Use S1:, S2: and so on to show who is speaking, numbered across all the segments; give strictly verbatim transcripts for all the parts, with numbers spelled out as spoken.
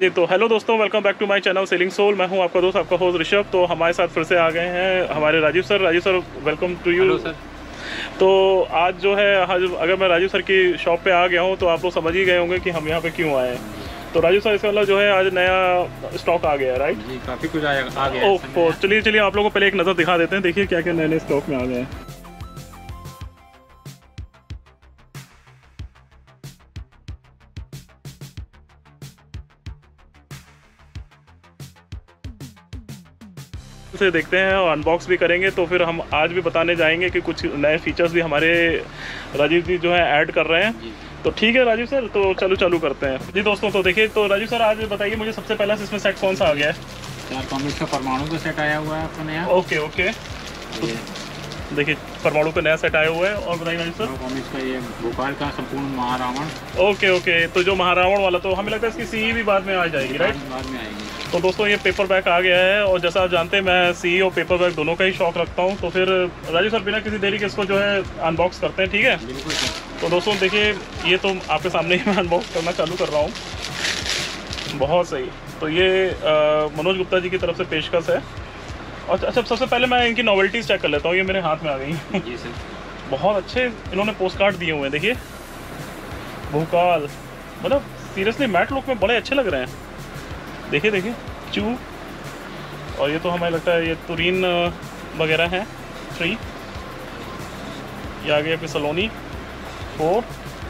S1: जी तो हेलो दोस्तों, welcome back to my channel selling soul. मैं हूं आपका दोस्त, आपका होस्ट ऋषभ। तो हमारे साथ फिर से आ गए हैं हमारे Rajiv sir. Rajiv sir, welcome to you.
S2: Sir.
S1: तो आज जो है, आज अगर मैं राजीव सर की शॉप पे आ गया हूं तो आप लोग समझ ही गए होंगे कि हम यहां पे क्यों आए हैं। तो राजीव सर, इसका मतलब जो है आज नया स्टॉक आ गया है, राइट?
S2: जी, काफ़ी कुछ आ आ गया है।
S1: ओह, चलिए चलिए आप लोगों को पहले एक नज़र दिखा देते हैं। देखिए क्या क्या नए नए स्टॉक में आ गए हैं। से देखते हैं और अनबॉक्स भी करेंगे। तो फिर हम आज भी बताने जाएंगे कि कुछ नए फीचर्स भी हमारे राजीव जी जो है ऐड कर रहे हैं। तो ठीक है राजीव सर, तो चलो चालू करते हैं। जी दोस्तों, तो देखिए, तो राजीव सर आज बताइए मुझे सबसे पहला इसमें सेट कौन सा आ गया है?
S2: चार कॉमिक्स का परमाणु का सेट आया हुआ है आपका नया।
S1: ओके ओके, देखिए परमाणु का नया सेट आया हुआ है। और बताइए राजीव सर।
S2: कॉमिक्स का ये भोपाल का संपूर्ण महारावण।
S1: ओके ओके, तो जो महारावण वाला, तो हमें लगता है इसकी सी भी बाद में आ जाएगी, राइट?
S2: बाद में आएगी।
S1: तो दोस्तों ये पेपर बैग आ गया है, और जैसा आप जानते हैं मैं सी और पेपर बैग दोनों का ही शौक रखता हूँ। तो फिर राजीव सर बिना किसी देरी के इसको जो है अनबॉक्स करते हैं, ठीक है?
S2: बिल्कुल सर। तो
S1: दोस्तों देखिए, ये तो आपके सामने ही मैं अनबॉक्स करना चालू कर रहा हूँ। बहुत सही। तो ये मनोज गुप्ता जी की तरफ से पेशकश है। और अच्छा, सबसे पहले मैं इनकी नॉवेल्टीज चेक कर लेता हूँ। ये मेरे हाथ में आ गई।
S2: जी सर। बहुत
S1: अच्छे इन्होंने पोस्ट कार्ड दिए हुए हैं, देखिए भूकाल, मतलब सीरियसली मैट लुक में बड़े अच्छे लग रहे हैं। देखिए देखिए चू, और ये तो हमें लगता है ये तुरीन वगैरह है। थ्री, ये आ गया Saloni four,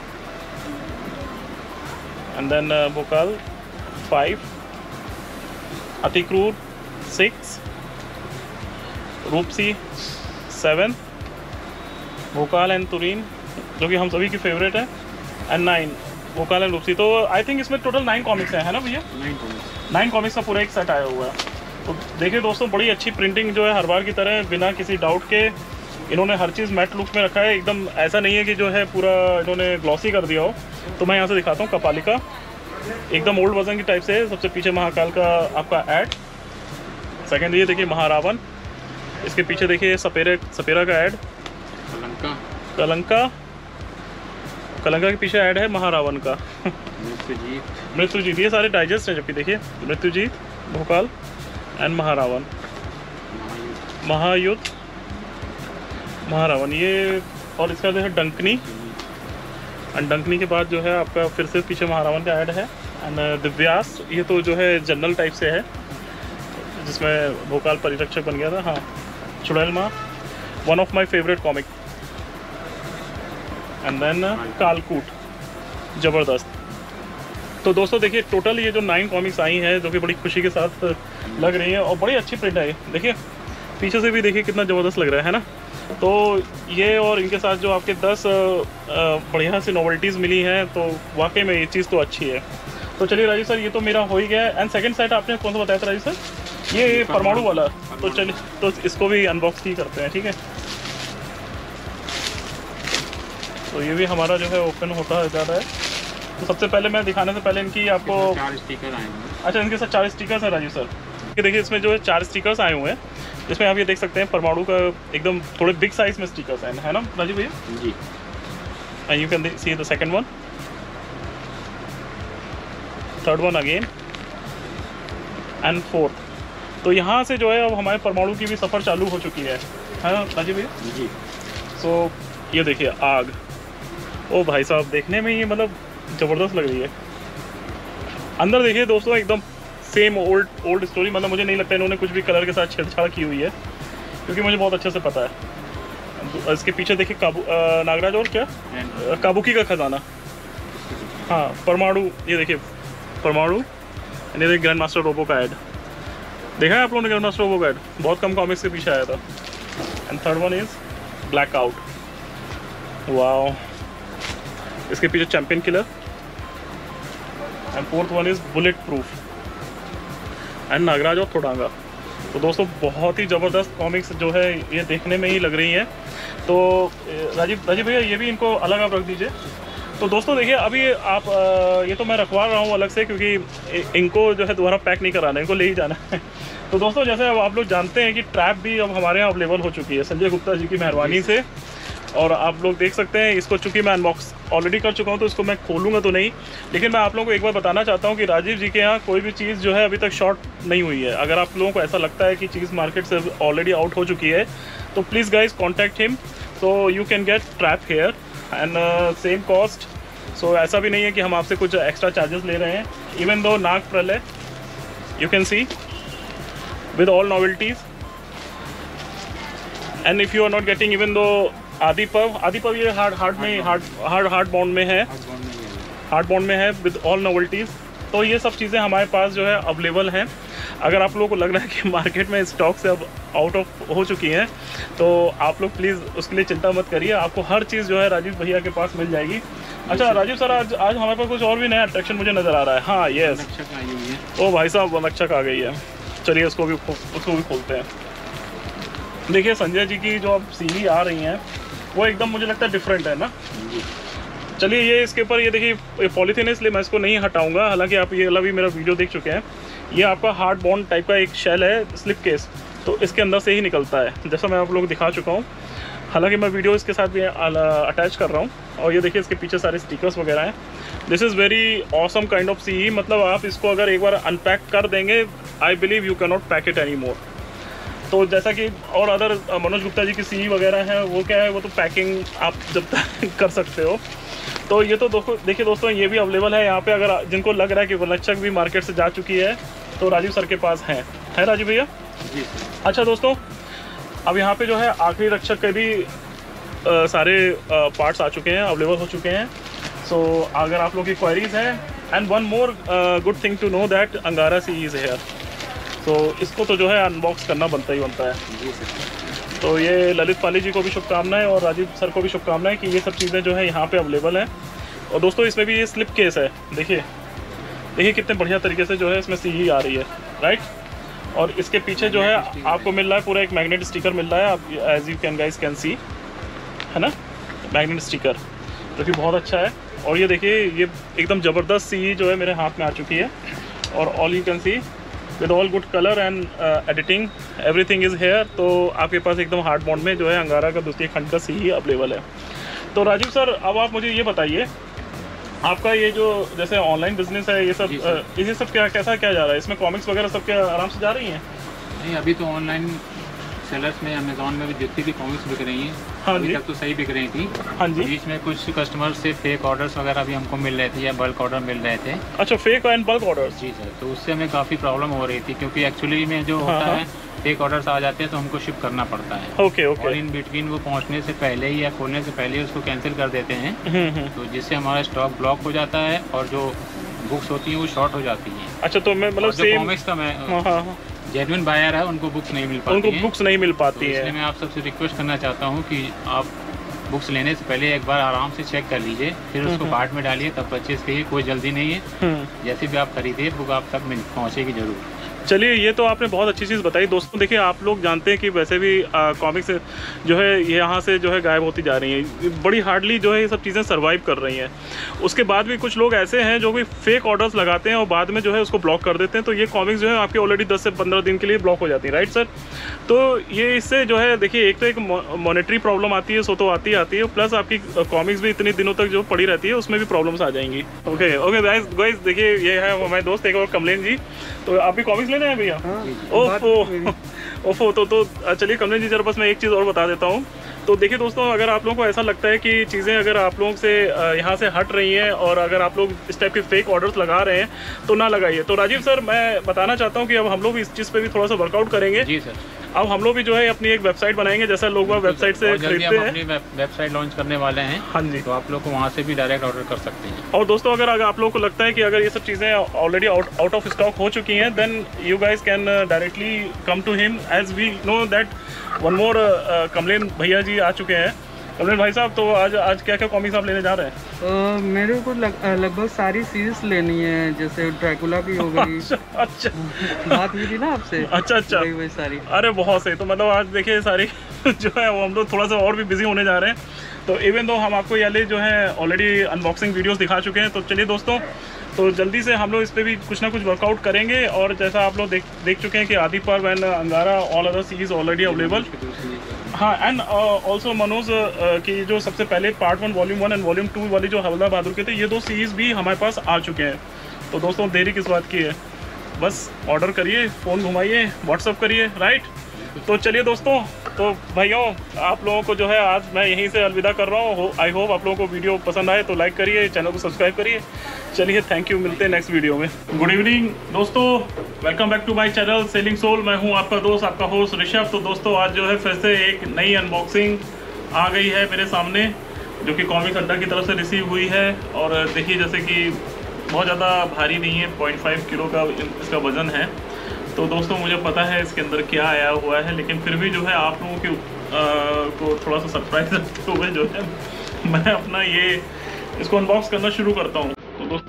S1: and then Bhokal five, Atikroor six, Roopsi seven, Bhokal and Turin जो कि हम सभी की फेवरेट है, and nine Bhokal and Roopsi. तो आई थिंक इसमें टोटल नाइन कॉमिक्स हैं, है ना भैया?
S2: नाइन कॉमिक्स
S1: नाइन कॉमिक्स का पूरा एक सेट आया हुआ है। तो देखिए दोस्तों, बड़ी अच्छी प्रिंटिंग जो है हर बार की तरह, बिना किसी डाउट के इन्होंने हर चीज़ मैट लुक में रखा है। एकदम ऐसा नहीं है कि जो है पूरा इन्होंने ग्लॉसी कर दिया हो। तो मैं यहाँ से दिखाता हूँ, कपालिका एकदम ओल्ड वर्जन की टाइप से है। सबसे पीछे महाकाल का आपका ऐड, सेकेंड ये देखिए महारावण, इसके पीछे देखिए सपेरे सपेरा का ऐड,
S2: कलंका
S1: कलंका कलंका के पीछे ऐड है महारावण का।
S2: मृत्युजीत
S1: मृत्युजीत, ये सारे डाइजेस्ट हैं। जबकि देखिए मृत्युजीत, भोकाल एंड महारावण, महायुद्ध, महारावण ये, और इसका जो है डंकनी, एंड डंकनी के बाद जो है आपका फिर से पीछे महारावण का ऐड है। एंड दिव्यास, ये तो जो है जनरल टाइप से है, जिसमें भोकाल परिरक्षक बन गया था। हाँ, चुड़ैल माँ, one of my favourite comic. And then Kaalkoot, ज़बरदस्त। तो दोस्तों देखिए, टोटल ये जो नाइन कॉमिक्स आई हैं, जो कि बड़ी खुशी के साथ लग रही हैं, और बड़ी अच्छी प्रिंट है। देखिए पीछे से भी देखिए कितना ज़बरदस्त लग रहा है, है ना? तो ये, और इनके साथ जो आपके दस बढ़िया सी नॉवेल्टीज़ मिली हैं, तो वाकई में ये चीज़ तो अच्छी है। तो चलिए राजीव सर, ये तो मेरा हो ही गया है। एंड सेकंड सेट आपने कौन सा बताया था राजीव सर? ये परमाणु वाला। तो चलिए, तो इसको भी अनबॉक्स ही करते हैं, ठीक है? तो ये भी हमारा जो है ओपन होता जा रहा है। तो सबसे पहले मैं दिखाने से पहले इनकी आपको,
S2: चार स्टिकर आए हैं।
S1: अच्छा इनके साथ चार स्टिकर्स हैं राजीव सर। ये देखिए, इसमें जो है चार स्टिकर्स आए हुए हैं, जिसमें आप ये देख सकते हैं परमाणु का एकदम थोड़े बिग साइज में स्टिकर्स हैं, है ना राजीव भैया?
S2: जी।
S1: And you can see the second one, third one again, and fourth. तो यहाँ से जो है अब हमारे परमाणु की भी सफ़र चालू हो चुकी है, है ना राजीव भैया?
S2: जी।
S1: सो ये देखिए आग, ओ भाई साहब, देखने में ये मतलब ज़बरदस्त लग रही है। अंदर देखिए दोस्तों, एकदम सेम ओल्ड ओल्ड स्टोरी। मतलब मुझे नहीं लगता इन्होंने कुछ भी कलर के साथ छेड़छाड़ की हुई है, क्योंकि मुझे बहुत अच्छे से पता है। इसके पीछे देखिए काबू नागराज, और क्या काबुकी का खजाना। हाँ, परमाणु, ये देखिए परमाणु, ये देखिए ग्रैंड मास्टर रोबो का ऐड। देखा है आप लोगों ने ग्रैंड मास्टर रोबो का ऐड? बहुत कम कॉमिक्स के पीछे आया था। And third one is black out, wow, इसके पीछे champion killer. And fourth one is bullet proof, and Nagraj और थोडांगा। तो दोस्तों बहुत ही ज़बरदस्त कॉमिक्स जो है ये देखने में ही लग रही हैं। तो राजीव राजीव भैया, ये भी इनको अलग आप रख दीजिए। तो दोस्तों देखिए, अभी आप ये तो मैं रखवा रहा हूँ अलग से, क्योंकि इनको जो है दोबारा पैक नहीं कराना है, इनको ले ही जाना है। तो दोस्तों जैसे अब आप लोग जानते हैं कि ट्रैप भी अब हमारे यहाँ अवेलेबल हो चुकी है, संजय गुप्ता जी की मेहरबानी से। और आप लोग देख सकते हैं इसको, चूँकि मैं अनबॉक्स ऑलरेडी कर चुका हूँ तो इसको मैं खोलूँगा तो नहीं, लेकिन मैं आप लोगों को एक बार बताना चाहता हूँ कि राजीव जी के यहाँ कोई भी चीज़ जो है अभी तक शॉर्ट नहीं हुई है। अगर आप लोगों को ऐसा लगता है कि चीज़ मार्केट से ऑलरेडी आउट हो चुकी है तो please guys contact him, so you can get trap here and same cost. सो ऐसा भी नहीं है कि हम आपसे कुछ एक्स्ट्रा चार्जेस ले रहे हैं। Even though Nag Pralay you can see with all novelties, and if you are not getting even though Adiparv, Adiparv ये हार्ड हार्ड में हार्ड हार्ड हार्ड बॉन्ड में है, हार्ड बॉन्ड में है विद ऑल नॉवेल्टीज़। तो ये सब चीज़ें हमारे पास जो है अवेलेबल हैं। अगर आप लोगों को लग रहा है कि मार्केट में स्टॉक से अब आउट ऑफ हो चुकी हैं तो आप लोग प्लीज़ उसके लिए चिंता मत करिए, आपको हर चीज़ जो है राजीव भैया के पास मिल जाएगी। अच्छा राजीव सर, आज आज हमारे पास कुछ और भी नया अट्रैक्शन मुझे नज़र आ रहा है। हाँ यस, ओ भाई साहब वनरक्षक आ गई है, चलिए उसको भी उसको भी खोलते हैं। देखिए संजय जी की जो अब सीढ़ी आ रही हैं वो एकदम मुझे लगता है डिफरेंट है ना। चलिए ये इसके ऊपर ये देखिए पॉलीथीन है इसलिए मैं इसको नहीं हटाऊंगा, हालांकि आप ये वाला भी मेरा वीडियो देख चुके हैं। ये आपका हार्ड बॉन्ड टाइप का एक शेल है, स्लिप केस, तो इसके अंदर से ही निकलता है जैसा मैं आप लोगों को दिखा चुका हूँ। हालांकि मैं वीडियो इसके साथ भी अटैच कर रहा हूँ। और ये देखिए इसके पीछे सारे स्टिकर्स वगैरह हैं। This is very awesome kind of see, मतलब आप इसको अगर एक बार अनपैक कर देंगे I believe you can not pack it any more. तो जैसा कि और अदर मनोज गुप्ता जी की सी वगैरह है वो क्या है, वो तो पैकिंग आप जब तक कर सकते हो। तो ये तो देखिए दोस्तों ये भी अवेलेबल है यहाँ पे। अगर जिनको लग रहा है कि वनरक्षक भी मार्केट से जा चुकी है तो राजीव सर के पास है है राजीव भैया
S2: जी।
S1: अच्छा दोस्तों, अब यहाँ पे जो है आखिरी रक्षक के भी आ, सारे पार्ट्स आ चुके हैं, अवेलेबल हो चुके हैं। सो so, अगर आप लोग की क्वेरीज हैं, and one more good thing to know that Angara see is here, तो इसको तो जो है अनबॉक्स करना बनता ही बनता है
S2: जी सर।
S1: तो ये ललित पाली जी को भी शुभकामनाएं और राजीव सर को भी शुभकामनाएं कि ये सब चीज़ें जो है यहाँ पे अवेलेबल हैं। और दोस्तों इसमें भी ये स्लिप केस है, देखिए देखिए कितने बढ़िया तरीके से जो है इसमें सीई आ रही है, राइट। और इसके पीछे जो है आपको मिल रहा है पूरा एक मैग्नेट स्टिकर मिल रहा है, आप as you can guys can see, है ना, मैग्नेट स्टिकर जो कि बहुत अच्छा है। और ये देखिए ये एकदम ज़बरदस्त सी जो है मेरे हाथ में आ चुकी है, और all you can see with all good colour and editing everything is here. तो आपके पास एकदम हार्ड बॉन्ड में जो है अंगारा का दूसरी खंड का सी अवेलेबल है। तो राजीव सर अब आप मुझे ये बताइए, आपका ये जो जैसे ऑनलाइन बिजनेस है ये सब इसी सब क्या कैसा क्या जा रहा है, इसमें कॉमिक्स वगैरह सब क्या आराम से जा रही हैं?
S2: नहीं, अभी तो ऑनलाइन सेलर्स में अमेजोन में भी जितनी भी कॉमिक्स बिक रही हैं
S1: हाँ
S2: अभी
S1: जी,
S2: तक तो सही बिक रही थी।
S1: हाँ जी।
S2: बीच में कुछ कस्टमर से फेक ऑर्डर्स वगैरह भी हमको मिल रहे थे या बल्क ऑर्डर मिल रहे थे।
S1: अच्छा, फेक एंड बल्क ऑर्डर्स?
S2: जी सर, तो उससे हमें काफ़ी प्रॉब्लम हो रही थी क्योंकि एक्चुअली में जो
S1: हाँ,
S2: होता
S1: हाँ।
S2: है फेक ऑर्डर्स आ जाते हैं तो हमको शिप करना पड़ता है।
S1: Okay okay.
S2: और इन बिटवीन वो पहुंचने से पहले ही या खोलने से पहले ही उसको कैंसिल कर देते हैं,
S1: हम्म हम्म।
S2: तो जिससे हमारा स्टॉक ब्लॉक हो जाता है और जो बुक्स होती हैं वो शॉर्ट हो जाती हैं।
S1: अच्छा, तो मैं मतलब
S2: जो
S1: सेम
S2: कॉमिक्स का मैं
S1: हाँ हाँ हाँ,
S2: जेन्युइन बायर है उनको बुक्स नहीं मिल पाती
S1: उनको
S2: हैं।
S1: बुक्स नहीं मिल
S2: तो
S1: पाती
S2: इसलिए
S1: है।
S2: मैं आप सबसे रिक्वेस्ट करना चाहता हूँ कि आप बुक्स लेने से पहले एक बार आराम से चेक कर लीजिए, फिर उसको कार्ट में डालिए, तब परचेज करिए, कोई जल्दी नहीं है।
S1: हम्म।
S2: जैसे भी आप खरीदिए बुक आप तक मिल पहुँचेगी जरूर।
S1: चलिए ये तो आपने बहुत अच्छी चीज़ बताई। दोस्तों देखिए आप लोग जानते हैं कि वैसे भी कॉमिक्स जो है ये यहाँ से जो है गायब होती जा रही हैं, बड़ी हार्डली जो है ये सब चीज़ें सर्वाइव कर रही हैं। उसके बाद भी कुछ लोग ऐसे हैं जो भी फेक ऑर्डर्स लगाते हैं और बाद में जो है उसको ब्लॉक कर देते हैं, तो ये कॉमिक्स जो है आपके ऑलरेडी दस से पंद्रह दिन के लिए ब्लॉक हो जाती है, राइट सर। तो ये इससे जो है देखिए एक तो एक मॉनेटरी प्रॉब्लम आती है, सो तो आती आती है, प्लस आपकी कॉमिक्स भी इतने दिनों तक जो पड़ी रहती है उसमें भी प्रॉब्लम्स आ जाएंगी। ओके ओके गाइस गाइस देखिए ये है हमारे दोस्त एक और कमलेन जी, तो आप भी कॉमिक्स लेने हैं भैया? ओफो ओफो तो तो चलिए कमलेन जी जरा बस मैं एक चीज़ और बता देता हूँ। तो देखिए दोस्तों अगर आप लोगों को ऐसा लगता है कि चीज़ें अगर आप लोगों से यहाँ से हट रही हैं और अगर आप लोग इस टाइप के फेक ऑर्डर्स लगा रहे हैं तो ना लगाइए। तो राजीव सर मैं बताना चाहता हूँ कि अब हम लोग इस चीज़ पे भी थोड़ा सा वर्कआउट करेंगे।
S2: जी सर।
S1: अब हम लोग भी जो है अपनी एक वेबसाइट बनाएंगे, जैसा लोग वेबसाइट से खरीदते हैं।
S2: अपनी वेबसाइट लॉन्च करने वाले हैं।
S1: हाँ जी,
S2: तो आप लोग को वहाँ से भी डायरेक्ट ऑर्डर कर सकते हैं।
S1: और दोस्तों अगर अगर आप लोगों को लगता है कि अगर ये सब चीज़ें already out out of stock हो चुकी हैं, then you guys can directly come to him, as we know that one more कमलेन भैया जी आ चुके हैं। कमलेन भाई साहब, तो आज आज क्या क्या कॉमिक्स आप लेने जा रहे हैं?
S3: uh, मेरे को लग, लगभग सारी सीरीज लेनी है, जैसे ड्रैकुला भी हो गई।
S1: अच्छा अच्छा,
S3: बात हुई थी ना आपसे।
S1: अच्छा अच्छा,
S3: वही वही सारी।
S1: अरे बहुत सही। तो मतलब आज देखिए सारी जो है वो हम लोग थोड़ा सा और भी बिजी होने जा रहे हैं। तो इवन दो हम आपको ये जो है ऑलरेडी अनबॉक्सिंग वीडियोस दिखा चुके हैं। तो चलिए दोस्तों, तो जल्दी से हम लोग इस पर भी कुछ ना कुछ वर्कआउट करेंगे। और जैसा आप लोग देख देख चुके हैं कि आदि Parv and Angara all other series already available. हाँ, एंड ऑल्सो मनोज कि जो सबसे पहले part one volume one and volume two वाली जो हवलदार बहादुर के थे, ये दो सीरीज़ भी हमारे पास आ चुके हैं। तो दोस्तों देरी किस बात की है, बस ऑर्डर करिए, फ़ोन घुमाइए, व्हाट्सअप करिए, राइट। तो चलिए दोस्तों, तो भाइयों आप लोगों को जो है आज मैं यहीं से अलविदा कर रहा हूँ। आई होप आप लोगों को वीडियो पसंद आए तो लाइक करिए, चैनल को सब्सक्राइब करिए। चलिए, थैंक यू, मिलते हैं नेक्स्ट वीडियो में। गुड इवनिंग दोस्तों, welcome back to my channel selling soul. मैं हूँ आपका दोस्त, आपका होस्ट ऋषभ। तो दोस्तों आज जो है फिर से एक नई अनबॉक्सिंग आ गई है मेरे सामने, जो कि कॉमिक्स अड्डा की तरफ से रिसीव हुई है। और देखिए, जैसे कि बहुत ज़्यादा भारी नहीं है, पॉइंट फाइव किलो का इसका वज़न है। तो दोस्तों मुझे पता है इसके अंदर क्या आया हुआ है, लेकिन फिर भी जो है आप लोगों के को थोड़ा सा सरप्राइज रखते हुए जो है मैं अपना ये इसको अनबॉक्स करना शुरू करता हूँ। तो दोस्तों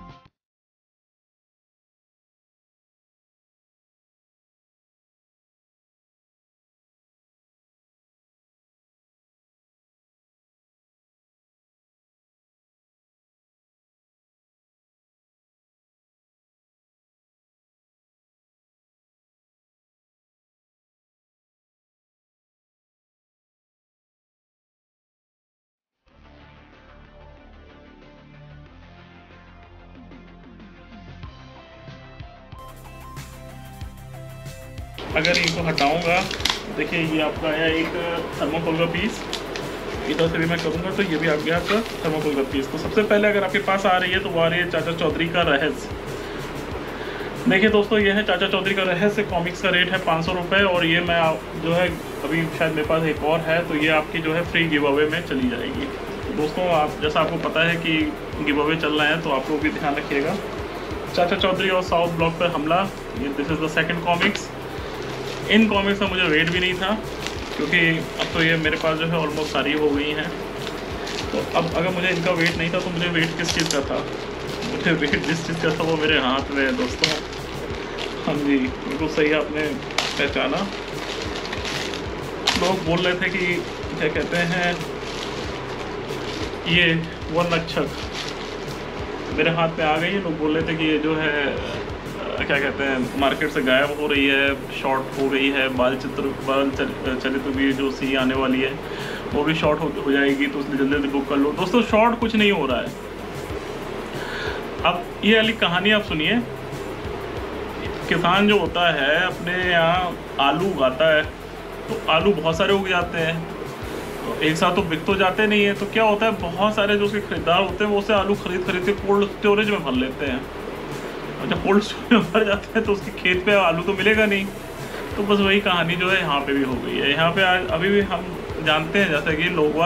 S1: अगर इनको हटाऊंगा, देखिए ये आपका आया एक थर्मोकोल का पीस, इधर से भी मैं करूंगा तो ये भी आ गया आपका थर्मोकोल का पीस। तो सबसे पहले अगर आपके पास आ रही है तो वो आ रही है चाचा चौधरी का रहस्य। देखिए दोस्तों, ये है चाचा चौधरी का रहस्य। कॉमिक्स का रेट है पाँच सौ रुपये, और ये मैं जो है अभी शायद मेरे पास एक और है, तो ये आपकी जो है फ्री गिव अवे में चली जाएगी। तो दोस्तों आप जैसा आपको पता है कि गिव अवे चल रहा है, तो आप लोग भी ध्यान रखिएगा। चाचा चौधरी और साउथ ब्लॉक पर हमला, ये this is the second comics. इन कॉमिक्स का मुझे वेट भी नहीं था, क्योंकि अब तो ये मेरे पास जो है ऑलमोस्ट सारी हो गई हैं। तो अब अगर मुझे इनका वेट नहीं था तो मुझे वेट किस चीज़ का था, मुझे वेट जिस चीज़ का था वो मेरे हाथ में है दोस्तों। हाँ जी, बिल्कुल सही आपने पहचाना। लोग बोल रहे थे कि क्या कहते हैं, ये वर्णरक्षक मेरे हाथ में आ गई है। लोग बोल रहे थे कि ये जो है क्या कहते हैं मार्केट से गायब हो रही है, शॉर्ट हो गई है। बाल चित्र बाल चलित भी जो सी आने वाली है वो भी शॉर्ट हो, हो जाएगी, तो उसने जल्दी जल्दी बुक कर लो। दोस्तों शॉर्ट कुछ नहीं हो रहा है। अब ये वाली कहानी आप सुनिए। किसान जो होता है अपने यहाँ आलू उगाता है, तो आलू बहुत सारे उग जाते हैं, तो एक साथ तो बिक तो जाते नहीं है। तो क्या होता है, बहुत सारे जो उसके खरीदार होते हैं वो उससे आलू खरीद खरीद के कोल्ड स्टोरेज में भर लेते हैं। और जब कोल्ड स्टोरेज में भर जाते हैं तो उसके खेत पे आलू तो मिलेगा नहीं। तो बस वही कहानी जो है यहाँ पे भी हो गई है। यहाँ पे अभी भी हम जानते हैं जैसे कि लोग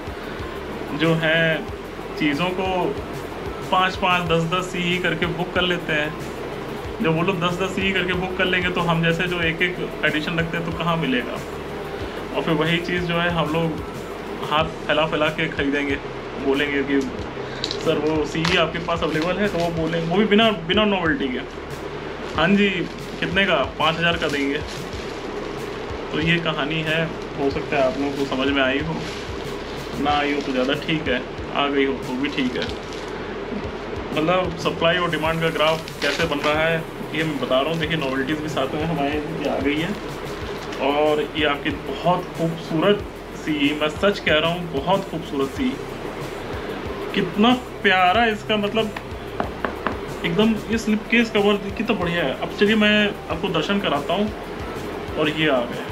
S1: जो हैं चीज़ों को पाँच पाँच दस दस सी करके बुक कर लेते हैं। जब वो लोग दस दस सी करके बुक कर लेंगे तो हम जैसे जो एक एक एडिशन रखते हैं तो कहाँ मिलेगा। और फिर वही चीज़ जो है हम लोग हाथ फैला फैला के खरीदेंगे, बोलेंगे कि सर वो सी आपके पास अवेलेबल है, तो वो बोलेंगे, वो भी बिना बिना नॉवेल्टी के, हाँ जी कितने का, पाँच हज़ार का देंगे। तो ये कहानी है। हो सकता है आप लोगों को समझ में आई हो, ना आई हो तो ज़्यादा ठीक है, आ गई हो तो भी ठीक है। मतलब सप्लाई और डिमांड का ग्राफ कैसे बन रहा है ये मैं बता रहा हूँ। देखिए नॉवेल्टीज़ भी साथ में हमारे ये आ गई है, और ये आपकी बहुत खूबसूरत सी, मैं सच कह रहा हूँ बहुत खूबसूरत सी, कितना प्यारा इसका मतलब एकदम। ये स्लिप केस कवर कितना बढ़िया है। अब चलिए मैं आपको दर्शन कराता हूँ। और ये आ गए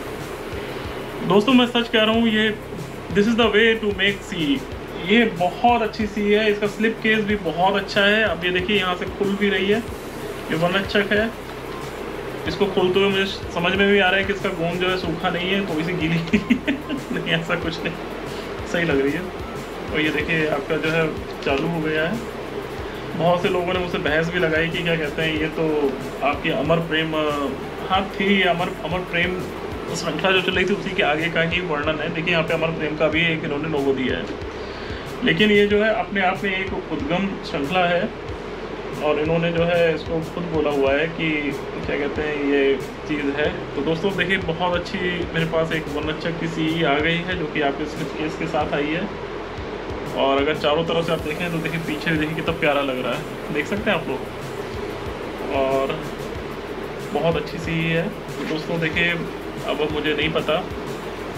S1: दोस्तों, मैं सच कह रहा हूँ, ये this is the way to make see. ये बहुत अच्छी सी है, इसका स्लिप केस भी बहुत अच्छा है। अब ये देखिए यहाँ से खुल भी रही है, ये वर्णरक्षक है। इसको खोलते हुए मुझे समझ में भी आ रहा है कि इसका गोंद जो है सूखा नहीं है, थोड़ी सी गीली नहीं, ऐसा कुछ नहीं, सही लग रही है। और ये देखिए आपका जो है चालू हो गया है। बहुत से लोगों ने मुझसे बहस भी लगाई कि क्या कहते हैं, ये तो आपकी अमर प्रेम, हाँ थी अमर अमर प्रेम श्रृंखला जो चल रही थी उसी के आगे का ही वर्णन है। देखिए यहाँ पे अमर प्रेम का भी एक इन्होंने लोगो दिया है, लेकिन ये जो है अपने आप में एक उद्गम श्रृंखला है। और इन्होंने जो है इसको खुद बोला हुआ है कि क्या कहते हैं ये चीज़ है। तो दोस्तों देखिए बहुत अच्छी मेरे पास एक वर्णरक्षक की सी आ गई है, जो कि आपके स्लिप केस के साथ आई है। और अगर चारों तरफ से आप देखें तो देखिए पीछे देखिए कितना प्यारा लग रहा है, देख सकते हैं आप लोग। और बहुत अच्छी सी है। तो दोस्तों देखिए अब मुझे नहीं पता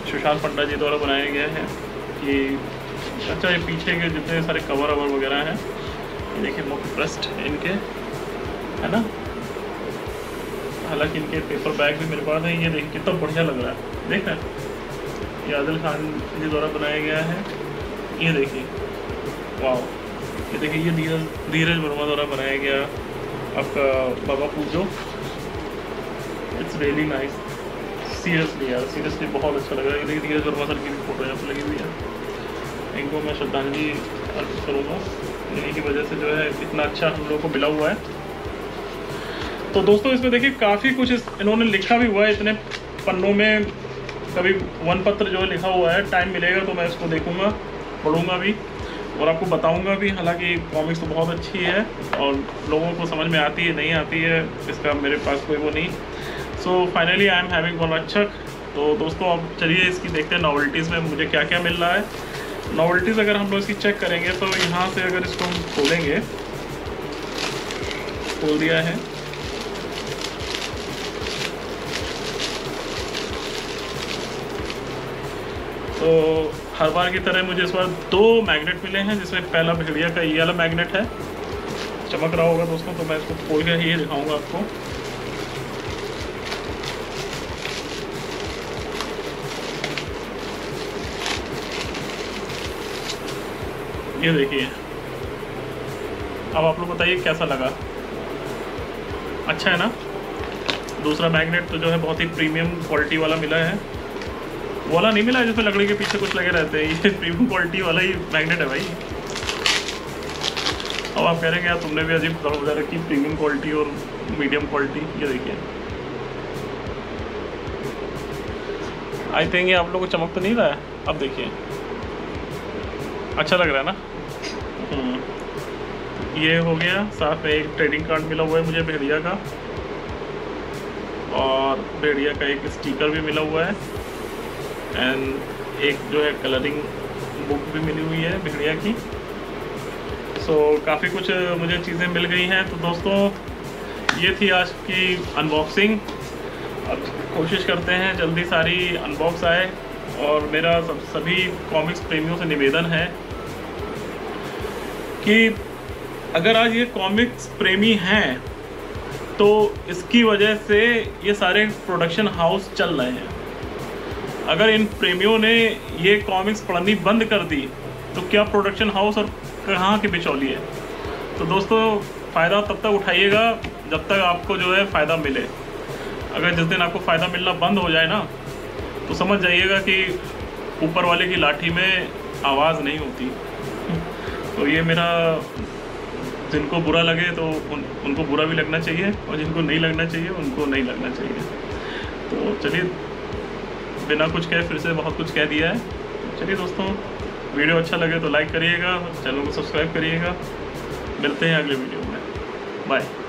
S1: सुशांत पंडा जी द्वारा बनाया गया है। ये अच्छा, ये पीछे के जितने सारे कवर अवर वगैरह हैं, ये देखिए मुख्य ब्रेस्ट इनके, है ना। हालांकि इनके पेपर बैग भी मेरे पास है। ये देखिए कितना बढ़िया लग रहा है, देख रहे हैं। ये आदिल खान जी द्वारा बनाया गया है। ये देखिए, वाह। ये देखिए, ये धीरज धीरज वर्मा द्वारा बनाया गया आपका बाबा पूजो। इट्स रियली नाइस, सीरियसली यार, सीरियसली बहुत अच्छा लग रहा है। ये देखिए धीरज वर्मा सर की भी फोटो यहाँ पर लगी हुई है। इनको मैं श्रद्धांजलि अर्पित करूँगा, इन्हीं की वजह से जो है इतना अच्छा हम लोगों को मिला हुआ है। तो दोस्तों इसमें देखिए काफ़ी कुछ इस इन्होंने लिखा भी हुआ है इतने पन्नों में। कभी वन पत्र जो है लिखा हुआ है, टाइम मिलेगा तो मैं इसको देखूँगा, पढ़ूँगा भी और आपको बताऊँगा भी। हालांकि कॉमिक्स तो बहुत अच्छी है और लोगों को समझ में आती है, नहीं आती है, इसका मेरे पास कोई वो नहीं। So finally I am having one अच्छक। तो दोस्तों अब चलिए इसकी देखते हैं नॉवेल्टीज़ में मुझे क्या क्या मिल रहा है। नॉवेल्टीज़ अगर हम लोग इसकी चेक करेंगे तो यहाँ से अगर इसको हम खोलेंगे, खोल दिया है, तो हर बार की तरह मुझे इस बार दो मैग्नेट मिले हैं, जिसमें पहला भेड़िया का ये वाला मैग्नेट है, चमक रहा होगा दोस्तों, तो मैं इसको खोल के ही दिखाऊंगा आपको। ये देखिए, अब आप लोग बताइए कैसा लगा, अच्छा है ना। दूसरा मैग्नेट तो जो है बहुत ही प्रीमियम क्वालिटी वाला मिला है, वो वाला नहीं मिला है जिसमें लकड़ी के पीछे कुछ लगे रहते हैं। ये प्रीमियम क्वालिटी वाला ही मैग्नेट है भाई। अब आप कह रहे हैं यार तुमने भी अजीब बजा रखी, प्रीमियम क्वालिटी और मीडियम क्वालिटी। ये देखिए, आई थिंक ये आप लोगों को चमक तो नहीं रहा है। अब देखिए, अच्छा लग रहा है ना। ये हो गया, साथ में एक ट्रेडिंग कार्ड मिला हुआ है मुझे भेड़िया का, और भेड़िया का एक स्टिकर भी मिला हुआ है, एंड एक जो है कलरिंग बुक भी मिली हुई है भेड़िया की। सो so, काफ़ी कुछ मुझे चीज़ें मिल गई हैं। तो दोस्तों ये थी आज की अनबॉक्सिंग। अब कोशिश करते हैं जल्दी सारी अनबॉक्स आए, और मेरा सब सभी कॉमिक्स प्रेमियों से निवेदन है कि अगर आज ये कॉमिक्स प्रेमी हैं तो इसकी वजह से ये सारे प्रोडक्शन हाउस चल रहे हैं। अगर इन प्रेमियों ने ये कॉमिक्स पढ़नी बंद कर दी तो क्या प्रोडक्शन हाउस और कहाँ के बिचौली है। तो दोस्तों फ़ायदा तब तक उठाइएगा जब तक आपको जो है फ़ायदा मिले। अगर जिस दिन आपको फ़ायदा मिलना बंद हो जाए ना, तो समझ जाइएगा कि ऊपर वाले की लाठी में आवाज़ नहीं होती। तो ये मेरा, जिनको बुरा लगे तो उन, उनको बुरा भी लगना चाहिए, और जिनको नहीं लगना चाहिए उनको नहीं लगना चाहिए। तो चलिए, बिना कुछ कहे फिर से बहुत कुछ कह दिया है। चलिए दोस्तों, वीडियो अच्छा लगे तो लाइक करिएगा, चैनल को सब्सक्राइब करिएगा। मिलते हैं अगले वीडियो में, बाय।